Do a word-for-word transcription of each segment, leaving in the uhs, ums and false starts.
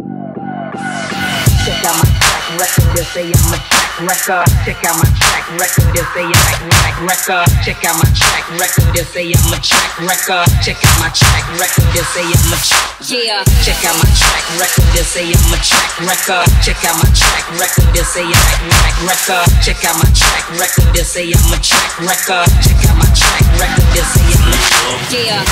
Check out my track record, they say I'm a track record. Check out my track record, they say I'm a track record. Check out my track record, they say I'm a track record. Check out my track record, they say I'm a track. Yeah. Check out my track record, they say I'm a track record. Check out my track record, they say I'm a track record. Check out my track record, they say I'm a track record. Check out my track record, they say I'm a track. Yeah.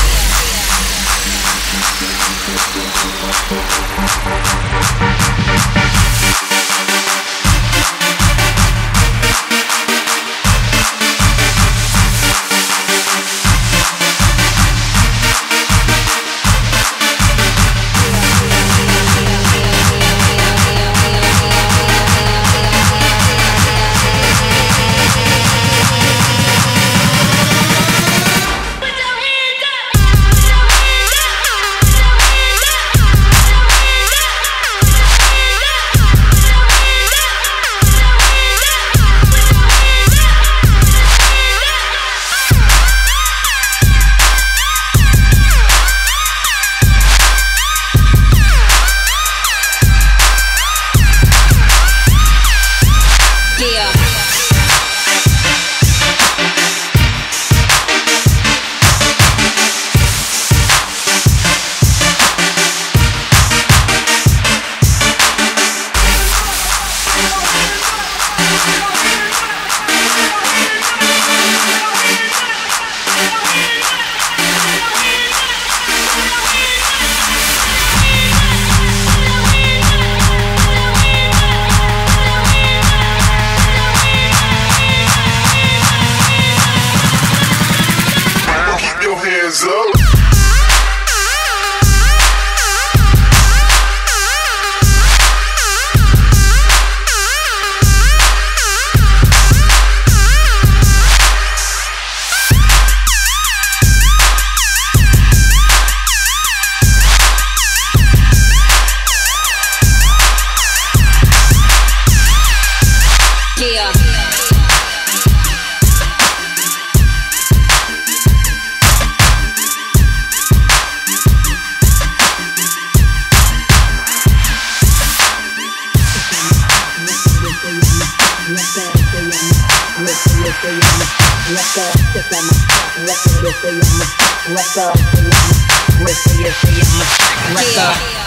Record,